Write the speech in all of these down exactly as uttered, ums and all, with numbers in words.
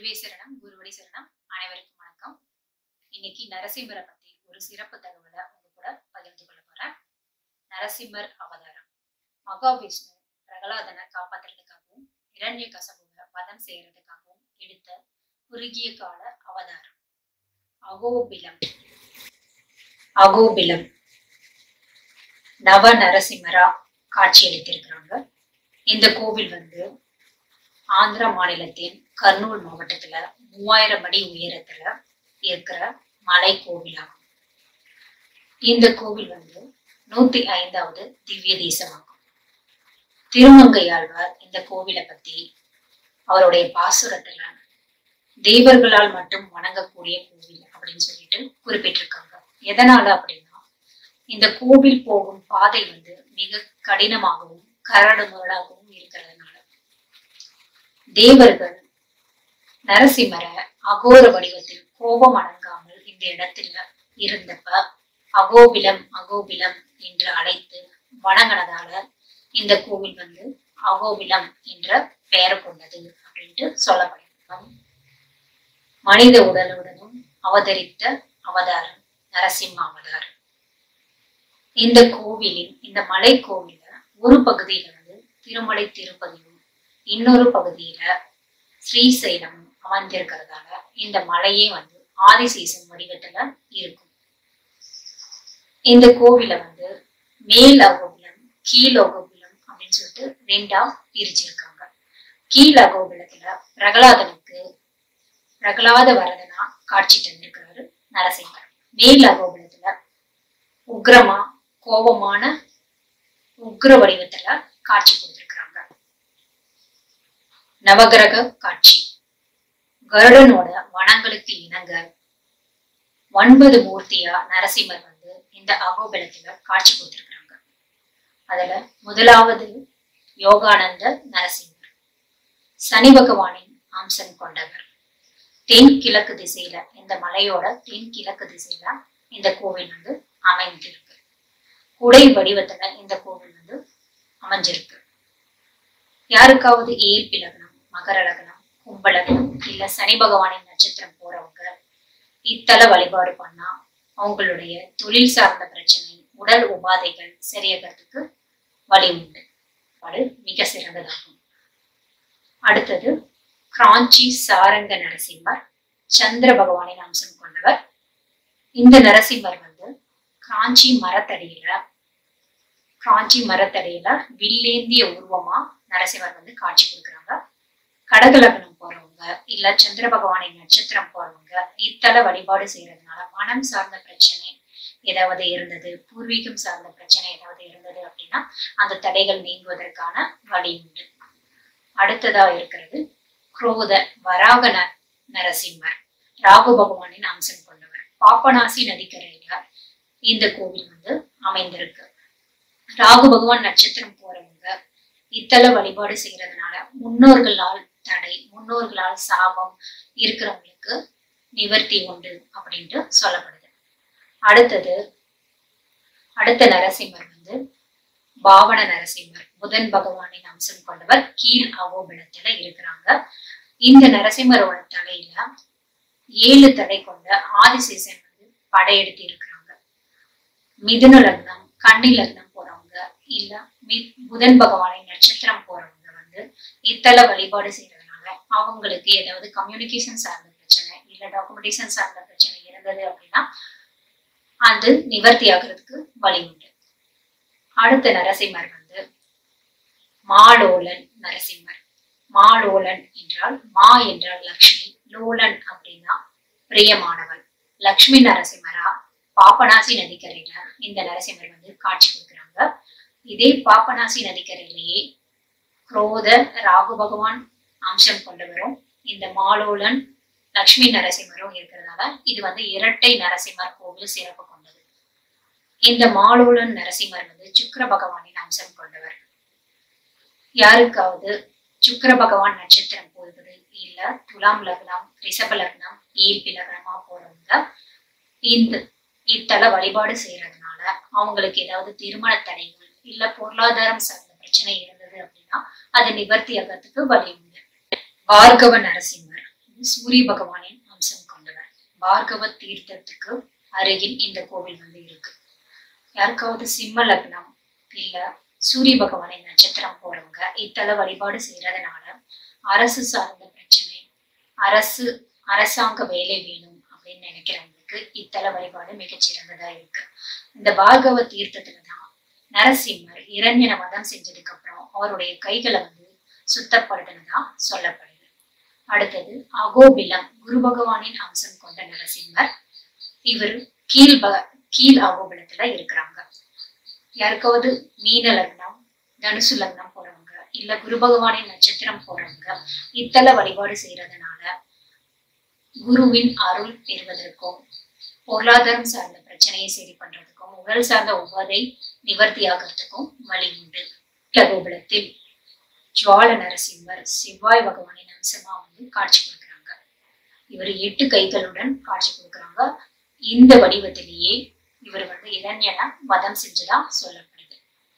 குருவே சரணம், குருவடி சரணம். அனைவருக்கும் வணக்கம். இன்னைக்கு நரசிம்மரை பத்தி ஒரு சிறப்பு தகவலை உங்க கூட பகிர்ந்து கொள்ள போறேன். நரசிம்மர் அவதாரம். மகாவிஷ்ணு பிரகலாதனை காப்பாத்துறதுக்காகவும் இரண்ய கசபுவை வதம் செய்யறதுக்காகவும் எடுத்த குறுகிய கால அவதாரம். அகோபிலம் அகோபிலம் நவ நரசிம்மரா காட்சியளித்திருக்கிறாங்க. இந்த கோவில் வந்து ஆந்திரா மாநிலத்தின் கர்னூல் மாவட்டத்துல மூவாயிரம் அடி உயரத்துல இருக்கிற மலை கோவிலாகும். இந்த கோவில் வந்து நூத்தி ஐந்தாவது திவ்ய தேசமாகும். திருமங்கையாழ்வார் இந்த கோவிலை பத்தி அவருடைய பாசுரத்துல தேவர்களால் மட்டும் வணங்கக்கூடிய கோவில் அப்படின்னு சொல்லிட்டு குறிப்பிட்டிருக்காங்க. எதனால அப்படின்னா, இந்த கோவில் போகும் பாதை வந்து மிக கடினமாகவும் கரடு முரடாகவும் இருக்கிறதுனால தேவர்கள் நரசிம்மரை அகோர வடிவத்தில் கோபம் அடங்காமல் இந்த இடத்துல இருந்தப்ப அகோபிலம் அகோபிலம் என்று அழைத்து வணங்கினதால இந்த கோவில் வந்து அகோபிலம் என்ற பெயர் கொண்டது அப்படின்ட்டு சொல்லப்படுகிறது. மனித உடலுடனும் அவதரித்த அவதாரம் நரசிம்ம அவதாரம். இந்த கோவிலின் இந்த மலை கோவில ஒரு பகுதியில வந்து திருமலை திருப்பதியும் இன்னொரு பகுதியில ஸ்ரீசைலம் அமர்ந்திருக்கிறதால இந்த மலையே வந்து ஆதிசேஷன் வடிவத்துல இருக்கும். இந்த கோவில வந்து மேல் அகோபிலம் கீழ் அகோபிலம் அப்படின்னு சொல்லிட்டு ரெண்டா பிரிச்சிருக்காங்க. கீழ் அகோபிலத்துல பிரகலாதனுக்கு பிரகலாத வரதனா காட்சி தந்திருக்கிறாரு நரசிம்மர். மேல் அகோபிலத்துல உக்ரமா கோபமான உக்ர வடிவத்துல காட்சி கொடுத்திருக்கிறாங்க. நவகிரக காட்சி. கருடனோட வனங்களுக்கு இணங்க ஒன்பது மூர்த்தியா நரசிம்மர் வந்து இந்த அகோபிலத்துல காட்சி கொடுத்திருக்கிறாங்க. அதுல முதலாவது யோகானந்த நரசிம்மர், சனி பகவானின் அம்சம் கொண்டவர். தென் கிழக்கு திசையில, இந்த மலையோட தென் கிழக்கு திசையில இந்த கோவில் வந்து அமைந்திருக்கு. குடை வடிவத்துல இந்த கோவில் வந்து அமைஞ்சிருக்கு. யாருக்காவது ஏற்பி லக்னம், மகர லக்னம், கும்ப லக்னம் இல்ல சனி பகவானின் நட்சத்திரம் போறவங்க இத்தல வழிபாடு பண்ணா அவங்களுடைய தொழில் சார்ந்த பிரச்சனை, உடல் உபாதைகள் சரியாகிறதுக்கு வழி உண்டு. அது மிக சிறந்ததாகும். அடுத்தது கிராஞ்சி சாரங்க நரசிம்மர், சந்திர பகவானின் அம்சம் கொண்டவர். இந்த நரசிம்மர் வந்து கிராஞ்சி மரத்தடியில கிராஞ்சி மரத்தடியில வில்லேந்திய உருவமா நரசிம்மர் வந்து காட்சி கொடுக்குறாங்க. கடகலக்னம் போறவங்க இல்ல சந்திர பகவானின் நட்சத்திரம் போறவங்க இத்தல வழிபாடு செய்யறதுனால மனம் சார்ந்த பிரச்சனை ஏதாவது இருந்தது, பூர்வீகம் சார்ந்த பிரச்சனை ஏதாவது இருந்தது அப்படின்னா அந்த தடைகள் நீங்குவதற்கான வழி உண்டு. அடுத்ததா இருக்கிறது குரோத வராக நரசிம்மர், ராகு பகவானின் அம்சம் கொண்டவர். பாப்பநாசி நதிக்கரையில இந்த கோவில் வந்து அமைந்திருக்கு. ராகு பகவான் நட்சத்திரம் போறவங்க இத்தல வழிபாடு செய்யறதுனால முன்னோர்களால் தடை, முன்னோர்களால் சாபம் இருக்கிறவங்களுக்கு நிவர்த்தி உண்டு அப்படின்ட்டு சொல்லப்படுது. அடுத்தது அடுத்த நரசிம்மர் வந்து பாவன நரசிம்மர், புதன் பகவானின் அம்சம் கொண்டவர். கீழ் அகோபிலத்துல இருக்கிறாங்க. இந்த நரசிம்மரோட தலையில ஏழு தடை கொண்ட ஆதிசேஷன் வந்து படையெடுத்து இருக்கிறாங்க. மிதுன லக்னம், கன்னி லக்னம் போறவங்க இல்ல புதன் பகவானின் நட்சத்திரம் போறவங்க வந்து இத்தல வழிபாடு செய்யறதுனால அவங்களுக்கு ஏதாவது கம்யூனிகேஷன் சார்ந்த பிரச்சனை இல்ல டாக்குமெண்டேஷன் சார்ந்த பிரச்சனை இருந்தது அப்படின்னா அது நிவர்த்தி ஆகிறதுக்கு வழி உண்டு. அடுத்த நரசிம்மர் வந்து மாலோலன் நரசிம்மர். மாலோலன் என்றால் மா என்றால் லக்ஷ்மி, லோலன் அப்படின்னா பிரியமானவள். லக்ஷ்மி நரசிம்மரா பாப்பநாசி நதிக்கரையில இந்த நரசிம்மர் வந்து காட்சி கொடுக்குறாங்க. இதே பாப்பநாசி நதிக்கரையிலேயே குரோத ராகு பகவான் அம்சம் கொண்டவரும் இந்த மாலோலன் லக்ஷ்மி நரசிம்மரும் இருக்கிறதால இது வந்து இரட்டை நரசிம்மர் கோவில் சிறப்பு கொண்டது. இந்த மாலோலன் நரசிம்மர் வந்து சுக்கிர பகவானின் அம்சம் கொண்டவர். யாருக்காவது சுக்கிர பகவான் நட்சத்திரம் போகுது இல்ல துலாம் லக்னம், ரிஷப லக்னம், ஏற்பி லக்னமா போறவங்க இந்த இத்தல வழிபாடு செய்யறதுனால அவங்களுக்கு ஏதாவது திருமண தடைகள் இல்ல பொருளாதாரம் சார்ந்த பிரச்சனை இருந்தது அப்படின்னா அது நிவர்த்தி ஆகிறதுக்கு வழி உண்டு. பார்கவ நரசிம்மர், சூரிய பகவானின் அம்சம் கொண்டவர். பார்கவ தீர்த்தத்துக்கு அருகில் இந்த கோவில் வந்து இருக்கு. யாருக்காவது சிம்ம லக்னம் இல்ல சூரிய பகவானின் நட்சத்திரம் போறவங்க இத்தல வழிபாடு செய்யறதுனால அரசு சார்ந்த பிரச்சனை, அரசு அரசாங்க வேலை வேணும் அப்படின்னு நினைக்கிறவங்களுக்கு இத்தல வழிபாடு மிகச்சிறந்ததா இருக்கு. இந்த பார்கவ தீர்த்தத்துலதான் நரசிம்மர் இரண்யனை வதம் செஞ்சதுக்கு அப்புறம் அவருடைய கைகளை வந்து சுத்தப்படுத்தினதா சொல்லப்படுது. அடுத்தது அகோபிலம், குரு பகவானின் அம்சம் கொண்ட நரசிம்மர். இவர் கீழ் ப கீழ் அகோபிலத்துல இருக்கிறாங்க. யாருக்காவது மீன லக்னம், தனுசு லக்னம் போறவங்க இல்ல குரு பகவானின் நட்சத்திரம் போறவங்க இத்தல வழிபாடு செய்யறதுனால குருவின் அருள் பெறுவதற்கும், பொருளாதாரம் சார்ந்த பிரச்சனையை சரி பண்றதுக்கும், உடல் சார்ந்த உபாதை நிவர்த்தி ஆகிறதுக்கும் வழி உண்டு. கோபுலத்தில் ஜுவால நரசிம்மர் செவ்வாய் பகவானின் அம்சமா வந்து காட்சி கொடுக்குறாங்க. இவர் எட்டு கைகளுடன் காட்சி கொடுக்குறாங்க. இந்த வடிவத்திலேயே இவர் வந்து இரண்யனை வதம் செஞ்சதா சொல்லப்படுது.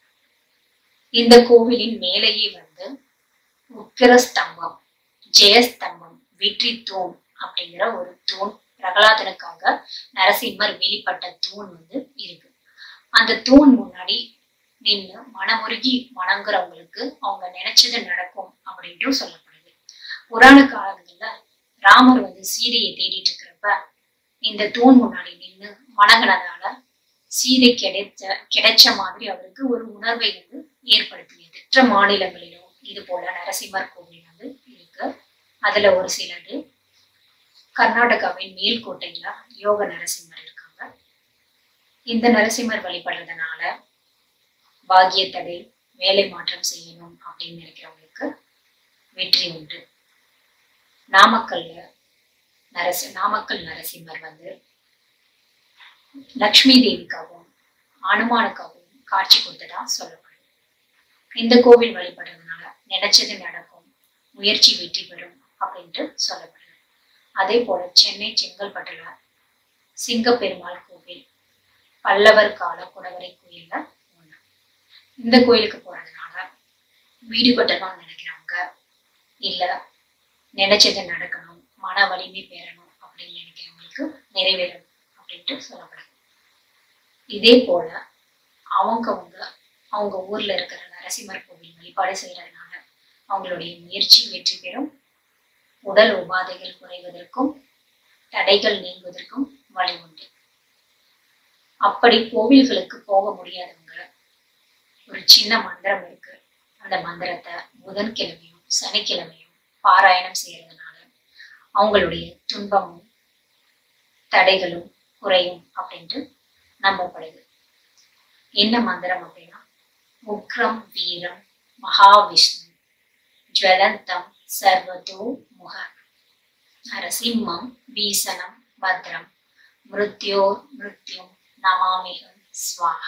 இந்த கோவிலின் மேலேயே வந்து உக்கிர ஸ்தம்பம், ஜெயஸ்தம்பம், வெற்றி தூண் அப்படிங்கிற ஒரு தூண், பிரகலாதனுக்காக நரசிம்மர் வெளிப்பட்ட தூண் வந்து இருக்கு. அந்த தூண் முன்னாடி நின்று மனமுருகி வணங்குறவங்களுக்கு அவங்க நினைச்சது நடக்கும் அப்படின்ட்டு சொல்லப்படுது. புராண காலங்கள்ல ராமர் வந்து சீதையை தேடிட்டு இருக்கிறப்ப இந்த தூண் முன்னாடி நின்று வணங்கினதால சீதை கிடைச்ச கிடைச்ச மாதிரி அவருக்கு ஒரு உணர்வை வந்து ஏற்படுத்தியது. மற்ற மாநிலங்களிலும் இது போல நரசிம்மர் கோவில் வந்து இருக்கு. அதுல ஒரு சிலது கர்நாடகாவின் மேல்கோட்டையில யோக நரசிம்மர் இருக்காங்க. இந்த நரசிம்மர் வழிபடுறதுனால பாக்கியத்தடை, வேலை மாற்றம் செய்யணும் அப்படின்னு நினைக்கிறவங்களுக்கு வெற்றி உண்டு. நாமக்கல்ல நரசி நாமக்கல் நரசிம்மர் வந்து லக்ஷ்மி தேவிக்காகவும் அனுமானுக்காகவும் காட்சி கொடுத்ததா சொல்லப்படுது. இந்த கோவில் வழிபடுறதுனால நினைச்சது நடக்கும், முயற்சி வெற்றி பெறும் அப்படின்ட்டு சொல்லப்படுது. அதே போல சென்னை செங்கல்பட்டுல சிங்கப்பெருமாள் கோவில் பல்லவர் கால குடவரை கோயில்ல ஒண்ணு. இந்த கோயிலுக்கு போறதுனால வீடு கட்டணும்னு நினைக்கிறவங்க இல்ல நினைச்சது நடக்கணும், மன வலிமை பெறணும் அப்படின்னு நினைக்கிறவங்களுக்கு நிறைவேறும் அப்படின்ட்டு சொல்லப்படுது. இதே போல அவங்கவுங்க அவங்க ஊர்ல இருக்கிற நரசிம்மர் கோவில் வழிபாடு செய்யறதுனால அவங்களுடைய முயற்சி வெற்றி பெறும், உடல் உபாதைகள் குறைவதற்கும் தடைகள் நீங்குவதற்கும் வழி உண்டு. அப்படி கோவில்களுக்கு போக முடியாதவங்க ஒரு சின்ன மந்திரம் இருக்கு. அந்த மந்திரத்தை புதன்கிழமையும் சனிக்கிழமையும் பாராயணம் செய்யறதுனால அவங்களுடைய துன்பமும் தடைகளும் குறையும் அப்படின்ட்டு நம்பப்படுது. என்ன மந்திரம் அப்படின்னா, உக்ரம் வீரம் மகாவிஷ்ணு ஜுவலந்தம் சர்வதோ முக நரசிம்மம் பீசனம் பத்ரம் மிருத்யோர் மிருத்யும் நமாமிகம் ஸ்வாஹ.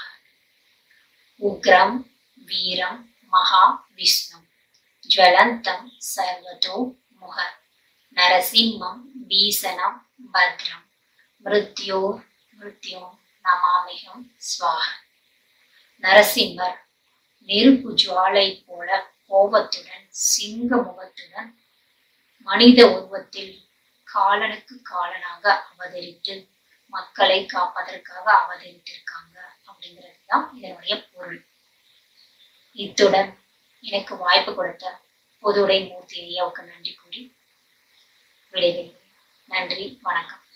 உக்ரம் வீரம் மகா விஷ்ணு ஜுவலந்தம் சர்வதோ முக நரசிம்மம் பீசனம் பத்ரம் மிருத்யோர் மிருத்யும் நமாமிகம் ஸ்வாஹ. நரசிம்மர் நெருப்பு ஜுவாலை போல கோபத்துடன் சிங்க முகத்துடன் மனித உருவத்தில் காலனுக்கு காலனாக அவதரித்து மக்களை காப்பதற்காக அவதரித்திருக்காங்க அப்படிங்கிறது தான் இதனுடைய பொருள். இத்துடன் எனக்கு வாய்ப்பு கொடுத்த பொதுவுடை மூர்த்தி ஐயாவுக்கு நன்றி கூறி விடைபெறுகிறேன். நன்றி, வணக்கம்.